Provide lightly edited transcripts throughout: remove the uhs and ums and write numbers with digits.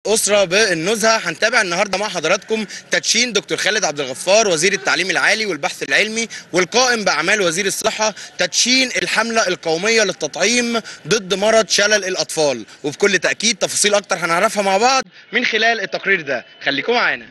الأسرة بالنزهة. هنتابع النهارده مع حضراتكم تدشين دكتور خالد عبد الغفار وزير التعليم العالي والبحث العلمي والقائم بأعمال وزير الصحة، تدشين الحملة القومية للتطعيم ضد مرض شلل الأطفال. وبكل تأكيد تفاصيل أكتر هنعرفها مع بعض من خلال التقرير ده، خليكم معانا.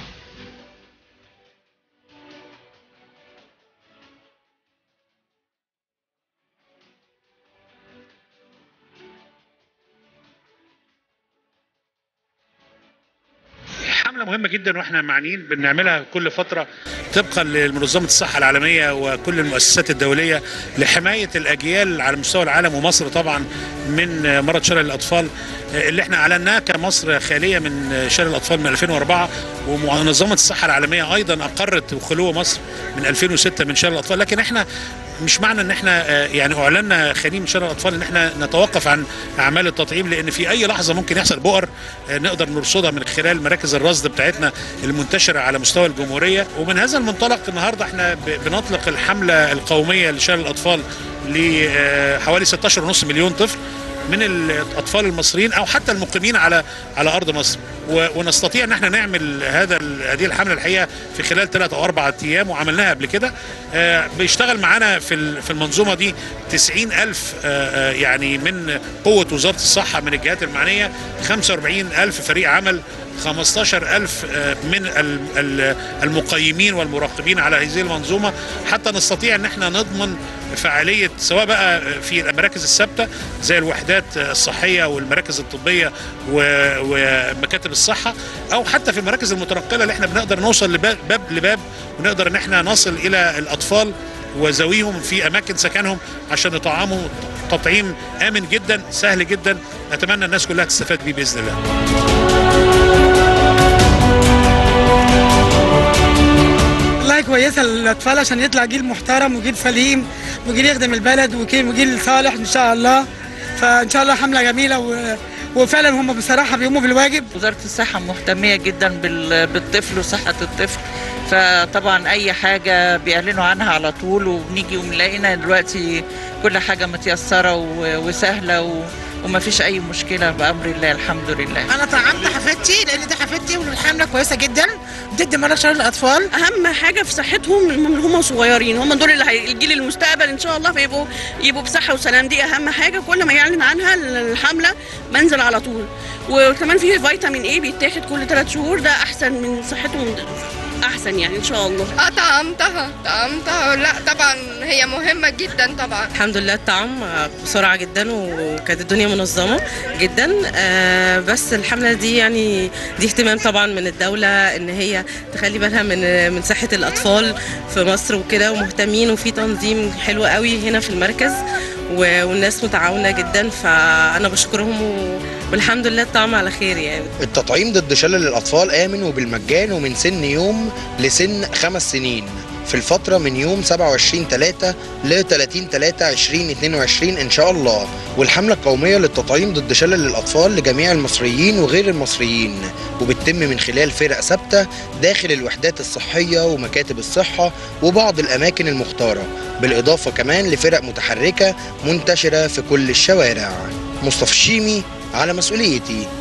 حملة مهمة جدا واحنا معنيين بنعملها كل فترة طبقا لمنظمة الصحة العالمية وكل المؤسسات الدولية لحماية الأجيال على مستوى العالم ومصر طبعا من مرض شلل الأطفال اللي احنا اعلناه كمصر خالية من شلل الأطفال من 2004، ومنظمة الصحة العالمية أيضا أقرت خلو مصر من 2006 من شلل الأطفال. لكن احنا مش معنى ان احنا يعني اعلنا خاليين من شلل الاطفال ان احنا نتوقف عن اعمال التطعيم، لان في اي لحظه ممكن يحصل بؤر نقدر نرصدها من خلال مراكز الرصد بتاعتنا المنتشره على مستوى الجمهوريه. ومن هذا المنطلق النهارده احنا بنطلق الحمله القوميه لشلل الاطفال لحوالي 16.5 مليون طفل من الاطفال المصريين او حتى المقيمين على ارض مصر، ونستطيع ان احنا نعمل هذه الحمله الحقيقه في خلال 3 أو 4 ايام، وعملناها قبل كده. بيشتغل معانا في المنظومه دي 90,000 يعني من قوه وزاره الصحه من الجهات المعنيه، 45,000 فريق عمل، 15,000 من المقيمين والمراقبين على هذه المنظومه، حتى نستطيع ان احنا نضمن فعاليه سواء بقى في المراكز الثابته زي الوحدات الصحيه والمراكز الطبيه ومكاتب الصحه، او حتى في المراكز المتنقله اللي احنا بنقدر نوصل باب لباب ونقدر ان احنا نصل الى الاطفال وذويهم في اماكن سكنهم عشان نطعمهم تطعيم امن جدا سهل جدا. اتمنى الناس كلها تستفاد بيه باذن الله. والله كويسه للاطفال عشان يطلع جيل محترم وجيل سليم وجيل يخدم البلد وجيل صالح ان شاء الله. فان شاء الله حمله جميله وفعلا هم بصراحه بيقوموا بالواجب. وزاره الصحه مهتميه جدا بالطفل وصحه الطفل، فطبعا اي حاجه بيعلنوا عنها على طول، وبنيجي ونلاقينا دلوقتي كل حاجه متيسره وسهله وما فيش اي مشكله بامر الله الحمد لله. انا طعمت حفيدتي لان دي حفيدتي والحمله كويسه جدا ضد مرض شلل الاطفال. اهم حاجه في صحتهم من هم صغيرين، هم دول اللي الجيل المستقبل ان شاء الله، فيبقوا بصحه وسلام. دي اهم حاجه، كل ما يعلن عنها الحمله بنزل على طول. وكمان فيه فيتامين ايه بيتاخد كل 3 شهور، ده احسن من صحتهم، احسن يعني ان شاء الله. طعمتها لا طبعا هي مهمه جدا طبعا. الحمد لله الطعم بسرعه جدا وكانت الدنيا منظمه جدا. بس الحمله دي يعني دي اهتمام طبعا من الدوله ان هي تخلي بالها من صحه الاطفال في مصر وكده، ومهتمين وفي تنظيم حلو قوي هنا في المركز والناس متعاونه جدا، فانا بشكرهم والحمد لله الطعم على خير. يعني التطعيم ضد شلل الأطفال آمن وبالمجان ومن سن يوم لسن 5 سنين في الفترة من يوم 27/3 ل 30/3/2022 إن شاء الله. والحملة القومية للتطعيم ضد شلل الأطفال لجميع المصريين وغير المصريين، وبتتم من خلال فرق ثابتة داخل الوحدات الصحية ومكاتب الصحة وبعض الأماكن المختارة، بالإضافة كمان لفرق متحركة منتشرة في كل الشوارع. مصطفى الشيمي على مسؤوليتي.